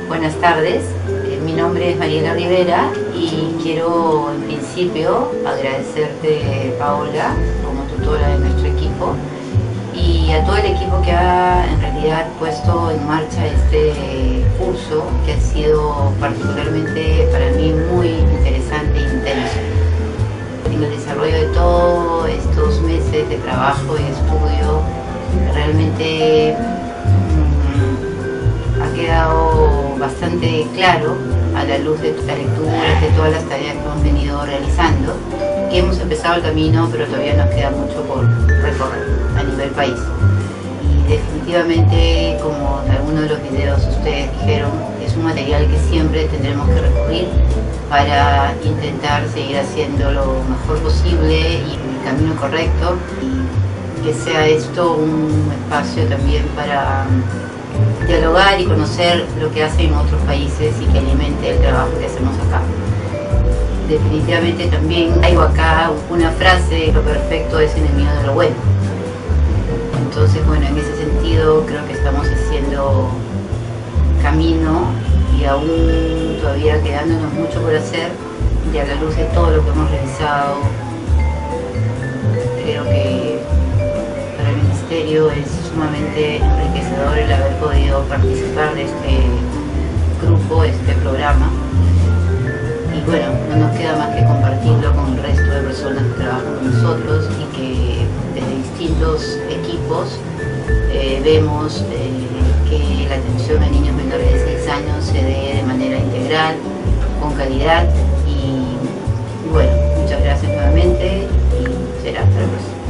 Buenas tardes, mi nombre es Mariela Rivera y quiero en principio agradecerte, Paola, como tutora de nuestro equipo, y a todo el equipo que ha en realidad puesto en marcha este curso, que ha sido particularmente para mí muy interesante e intenso. En el desarrollo de todos estos meses de trabajo y estudio, realmente ha quedado bastante claro, a la luz de las lecturas, de todas las tareas que hemos venido realizando, que hemos empezado el camino, pero todavía nos queda mucho por recorrer a nivel país. Y definitivamente, como en algunos de los videos ustedes dijeron, es un material que siempre tendremos que recurrir para intentar seguir haciendo lo mejor posible y en el camino correcto, y que sea esto un espacio también para dialogar y conocer lo que hacen en otros países y que alimente el trabajo que hacemos acá. Definitivamente también hay acá una frase: lo perfecto es enemigo de lo bueno. Entonces, bueno, en ese sentido creo que estamos haciendo camino y aún todavía quedándonos mucho por hacer, y a la luz de todo lo que hemos realizado, creo que para el Ministerio es sumamente enriquecedor el haber podido participar de este grupo, de este programa. Y bueno, no nos queda más que compartirlo con el resto de personas que trabajan con nosotros y que desde distintos equipos vemos que la atención a niños menores de 6 años se dé de manera integral, con calidad. Y bueno, muchas gracias nuevamente y será hasta la próxima.